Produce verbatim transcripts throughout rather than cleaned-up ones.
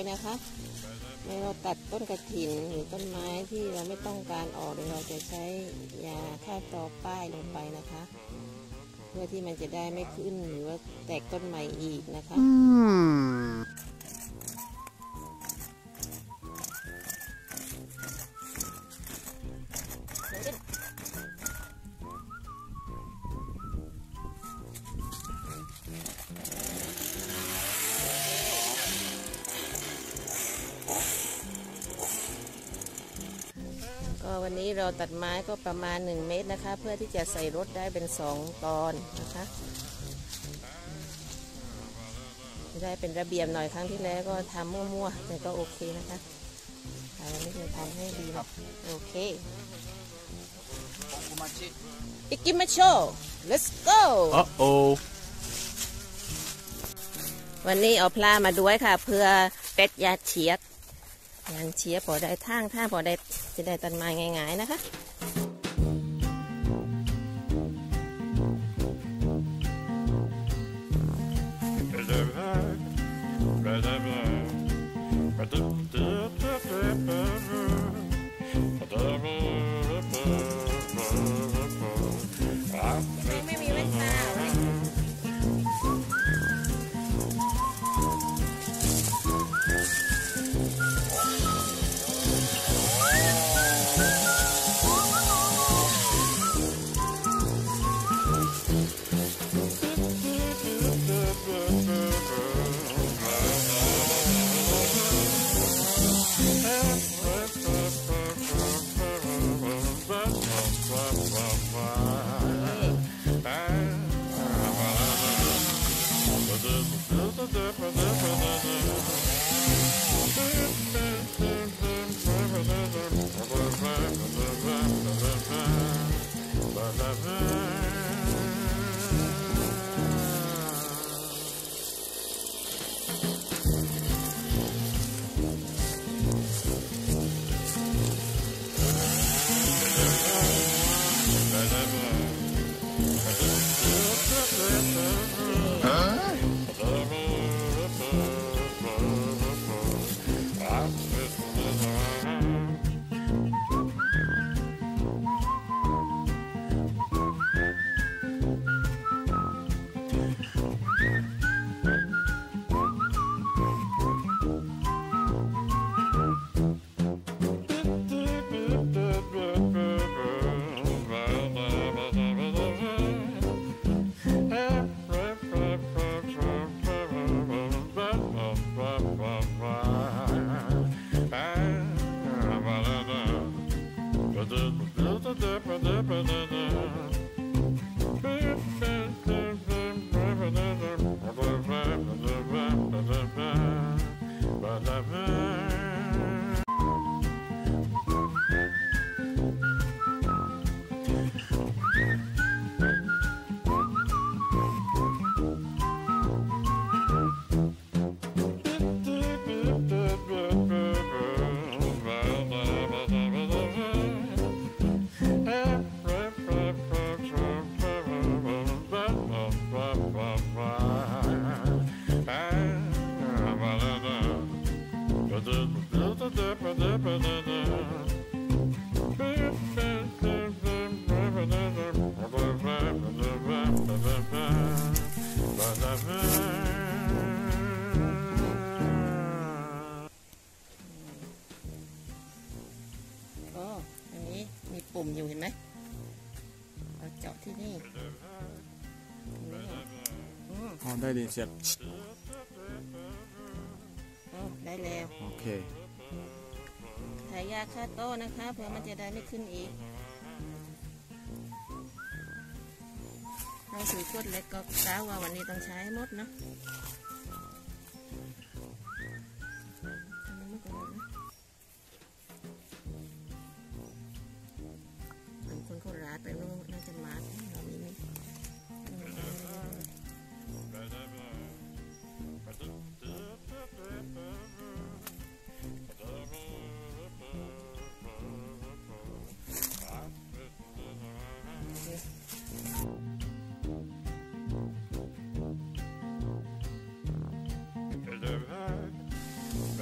โอ้วันนี้เอาปลามาด้วยค่ะเพื่อเป็ดยาเฉียดยางเฉียดพอได้ทางทางพอได้จะได้ตันไม้ง่ายๆนะคะไม่มีแว่นตาปุ่มอยู่เห็นไหมเราเจาะที่นี่อ๋อได้ดีเสร็จได้แล้วโอเคถ่ายยาฆ่าโต้นะคะเพื่อมันจะได้ไม่ขึ้นอีกเราถือขวดเล็กก็กล่าวว่าวันนี้ต้องใช้หมดนะคนโคราชไปนู่นน่าจะมาเรามีไหม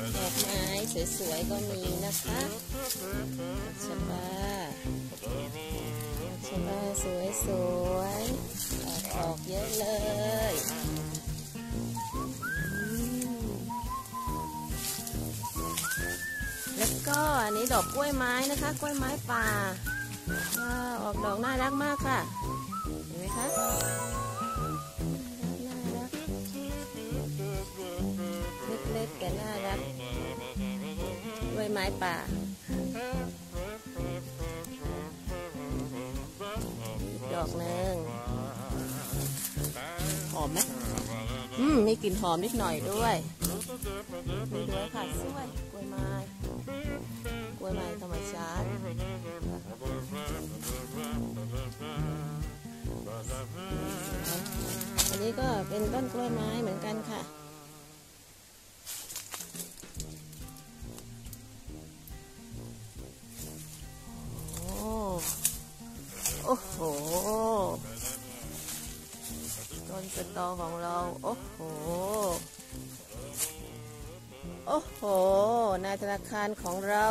ดอกไม้สวยๆก็มีนะคะชบาชบาสวยๆออกดอกเยอะเลยแล้วก็อันนี้ดอกกล้วยไม้นะคะกล้วยไม้ป่าออกดอกน่ารักมากค่ะเห็นไหมคะน่ารักเล็กๆแต่น่ารักกล้วยไม้ป่าดอกหนึ่งหอมไหมอืมมีกลิ่นหอมนิดหน่อยด้วยมีด้วยค่ะสวยกล้วยไม้กล้วยไม้ธรรมชาติอันนี้ก็เป็นต้นกล้วยไม้เหมือนกันค่ะโอ้โหต้นสตอของเราโอ้โหโอ้โหนายธนาคารของเรา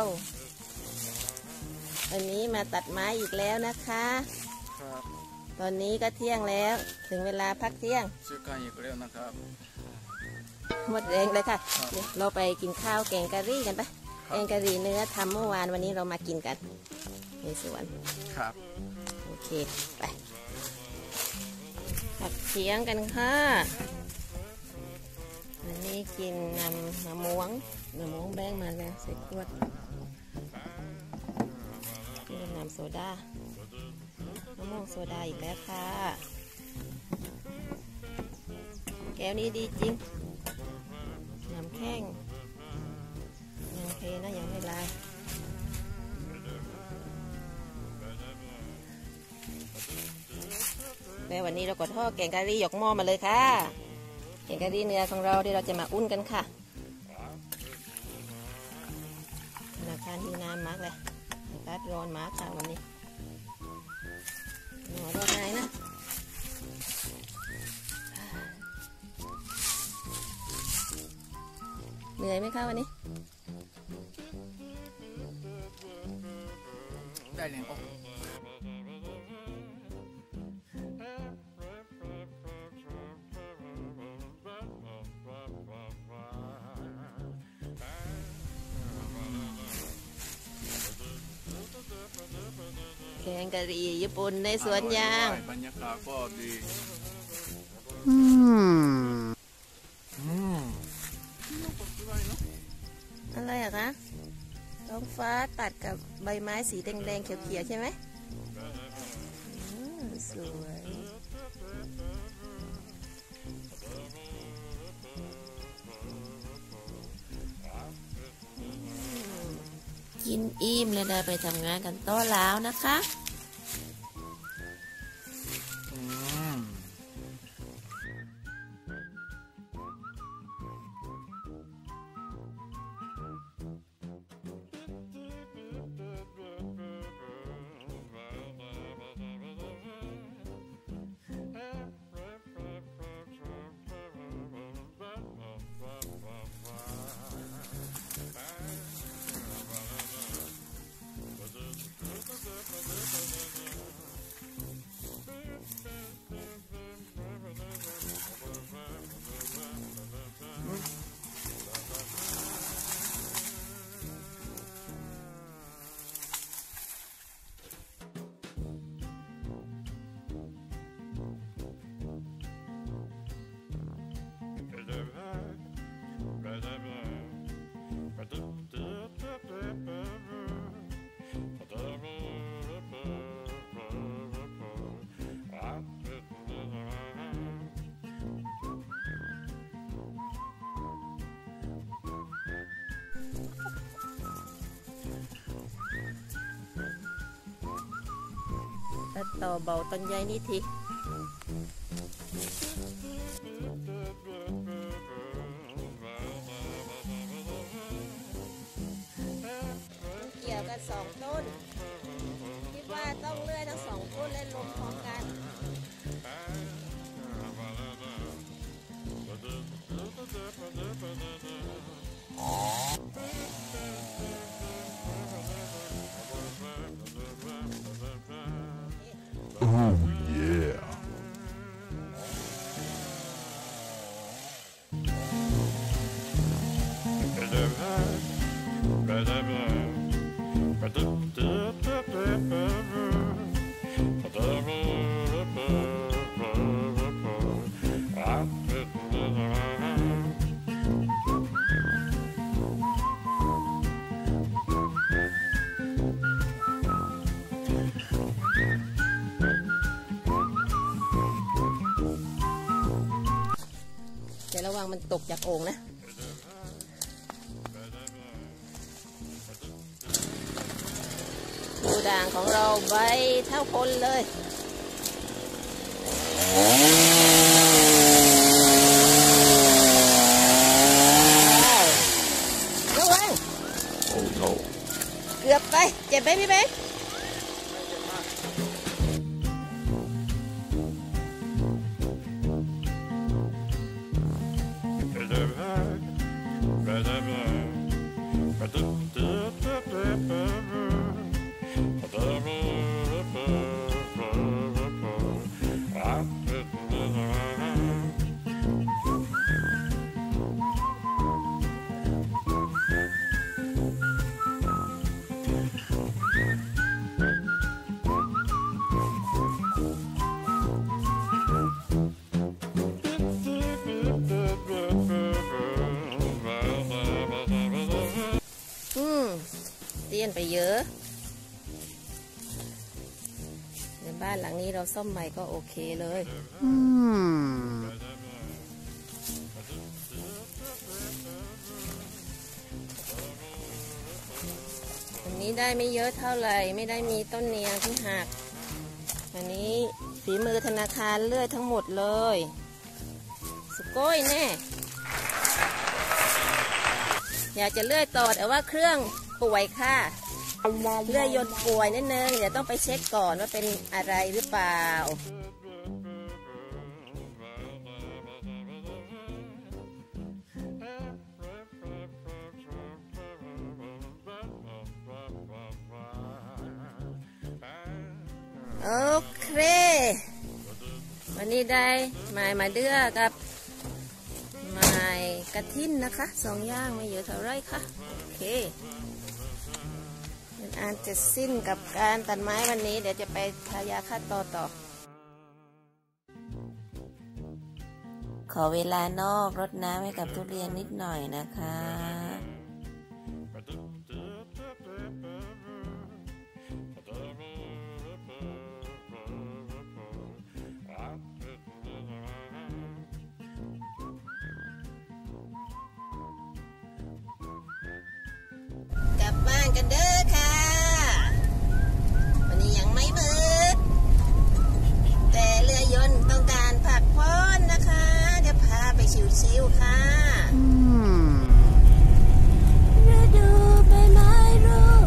วันนี้มาตัดไม้อีกแล้วนะคะครับตอนนี้ก็เที่ยงแล้วถึงเวลาพักเที่ยงซื้อกันอีกแล้วนะครับหมดแรงเลยค่ะเราไปกินข้าวแกงกะหรี่กันไปแกงกะหรี่เนื้อทำเมื่อวานวันนี้เรามากินกันในสวนครับโอเคไปผักเคียงกันค่ะอันนี้กินน้ำมะม่วงมะม่วงแบงมาแล้วใส่ขวดกินน้ำโซดามะม่วงโซดาอีกแล้วค่ะแก้วนี้ดีจริงน้ำแข้งยังโอเคนะยังไม่ลายแล้ววันนี้เราก็ทอดแกงกะหรี่ยกหม้อมาเลยค่ะแกงกะหรี่เนื้อของเราที่เราจะมาอุ่นกันค่ะธนาคารที่น้ำมากเลยอากาศร้อนมากค่ะวันนี้หนอร้อนไหนนะเหนื่อยไหมคะวันนี้ได้เลยโอ้แกงกะหรี่ญี่ปุ่นในสวนยางบรรยากาศก็ดีอืมอืมอะไรอะคะท้องฟ้าตัดกับใบไม้สีแดงๆเขียวๆใช่ไหมสวยกินอิ่มเลยได้ไปทำงานกันต่อแล้วนะคะตัดต่อเบาต้นใหญ่นี่ทีเกี่ยวกันสองต้นคิดว่าต้องเลื่อยทั้งสองต้นเล่นลมพร้อมกันวังมันตกจากโอ่งนะปูด่างของเราใบเท่าคนเลยระวังเกือบไปเจ็บไหมพี่เบ๊กเตี้ยนไปเยอะในบ้านหลังนี้เราซ่อมใหม่ก็โอเคเลยอืมอันนี้ได้ไม่เยอะเท่าไหร่ไม่ได้มีต้นเนียงที่หักอันนี้ฝีมือธนาคารเลื่อยทั้งหมดเลยสุโก้ยแน่อยากจะเลื่อยต่อแต่ว่าเครื่องป่วยค่ะเลื่อยยนต์ป่วยนิดนึงเดี๋ยวต้องไปเช็คก่อนว่าเป็นอะไรหรือเปล่าโอเควันนี้ได้ไม้มาเดือกับไม้กระทิ่นนะคะสองอย่างไม่เยอะเท่าไรค่ะโอเคอันจะสิ้นกับการตัดไม้วันนี้เดี๋ยวจะไปทายาฆ่าตอต่อขอเวลานอกรดน้ำให้กับทุเรียนนิดหน่อยนะคะกลับบ้านกันเด้อค่ะวันนี้ยังไม่มืดแต่เรือยนต์ต้องการพักผ่อนนะคะเดี๋ยวพาไปชิวๆค่ะฤดูใบไม้ร่วง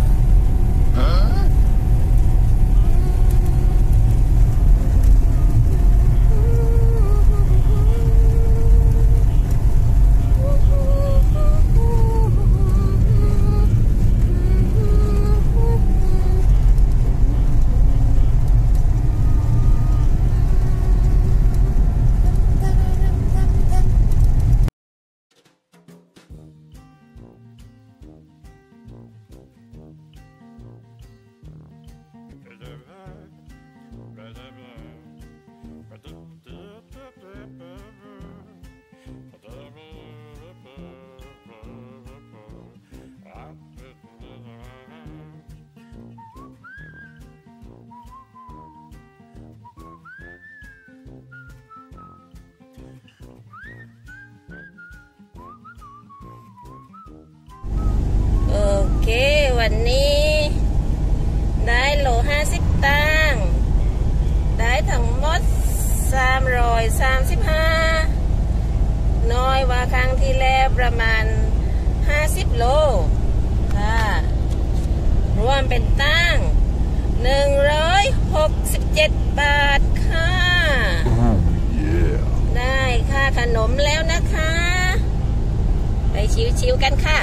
โอเควันนี้ได้โลห้าสิบตังค์ได้ทั้งหมดสามร้อยสามสิบห้าน้อยกว่าครั้งที่แล้วประมาณห้าสิบโลค่ะรวมเป็นตังค์หนึ่งร้อยหกสิบเจ็ดบาทค่ะได้ค่าขนมแล้วนะคะไปชิวๆกันค่ะ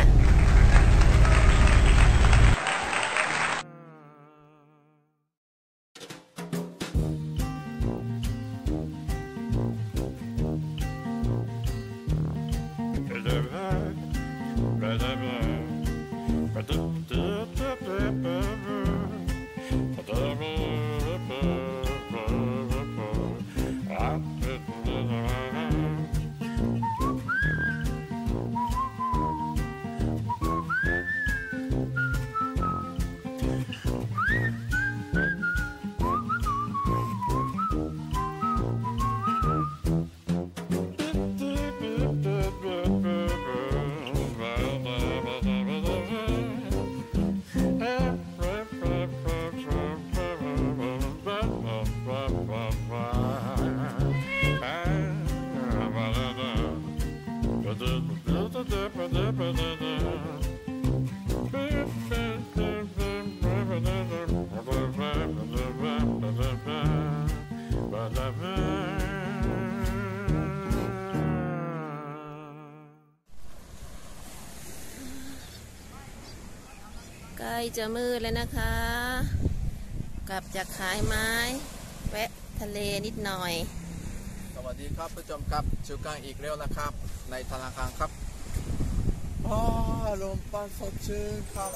ใกล้จะมืดแล้วนะคะ กลับจากขายไม้แวะทะเลนิดหน่อยสวัสดีครับผู้ชมครับชูกังอีกแล้วนะครับ ในธนาคารครับอ๋อลมพัดสดชื่นครับ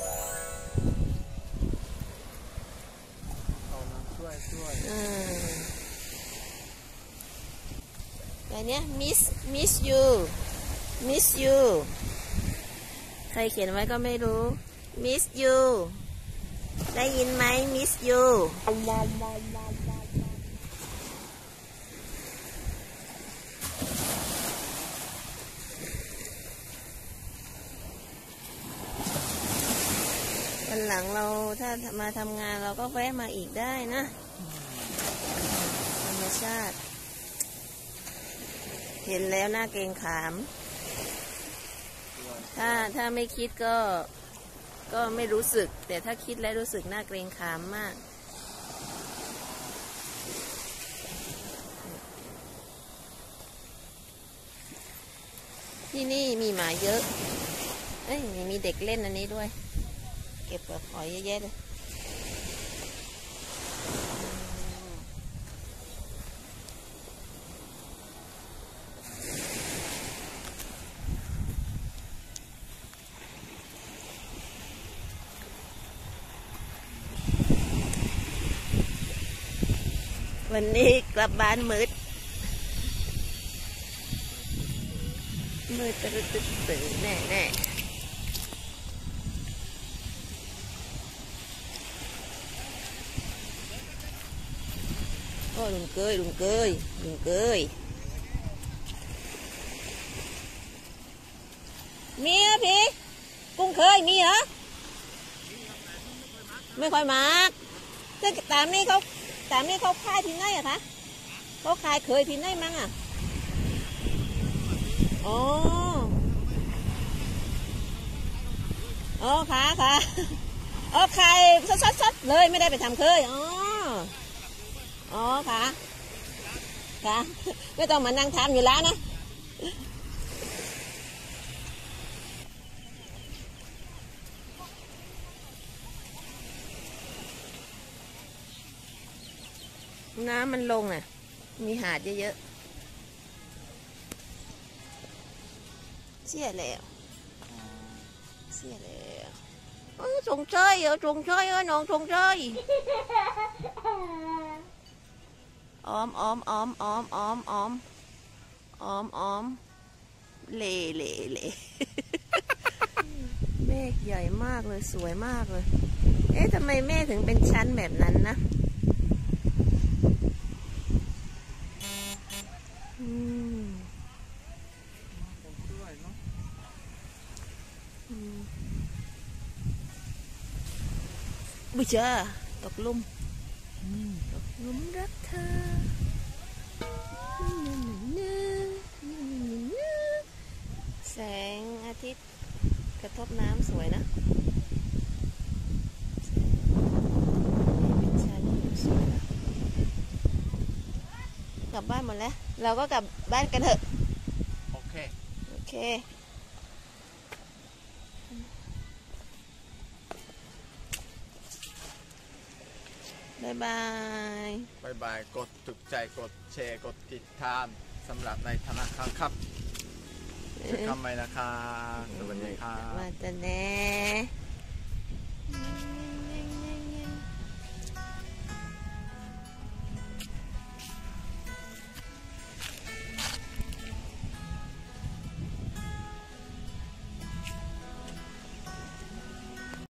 เอาน้ำช่วยช่วยอืมอะไรเนี้ย miss miss you miss you ใครเขียนไว้ก็ไม่รู้ miss you ได้ยินไหม miss you วันหลังเราถ้ามาทำงานเราก็แวะมาอีกได้นะธรรมชาติเห็นแล้วน่าเกรงขามถ้าถ้าไม่คิดก็ก็ไม่รู้สึกแต่ถ้าคิดแล้วรู้สึกน่าเกรงขามมากที่นี่มีหมาเยอะเอ้ยมีเด็กเล่นอันนี้ด้วยเก็บเปลือกหอยเยอะๆเลยวันนี้กลับบ้านมืดมืดตื่นตื่นแน่แน่โอ้ลุงเกยลุงเกยลุงเกยมีเหรอพี่กุ้งเคยมีเหรอไม่ค่อยมากแต่ตามนี้เขาตามนี้เขาขายที่ไหนอะคะเขาขายเคยที่ไหนมั้งอะอ๋ออ๋อค่ะค่ะอ๋อขายสดๆเลยไม่ได้ไปทำเคยอ๋ออ๋อค่ะค่ะไม่ต้องมานั่งทำอยู่แล้วนะน้ำมันลงน่ะมีหาดเยอะๆเสียแล้วเสียแล้วเออจงเชยเออจงเชยเออน้องจงเชยออมออมออมออมออมออมออมออมเล่เล่เล่เมฆใหญ่มากเลยสวยมากเลยเอ๊ะทำไมเมฆถึงเป็นชั้นแบบนั้นนะบุจ้าตกลุ่มตกลุ่มรักเธอแสงอาทิตย์กระทบน้ำสวยนะกลับบ้านหมดแล้วเราก็กลับบ้านกันเถอะโอเคโอเคบายบายบายบายกดถูกใจกดแชร์กดติดตามสำหรับในธนาคารครับจะทำไมนะคะสวัสดีค่ะมาแต่แน่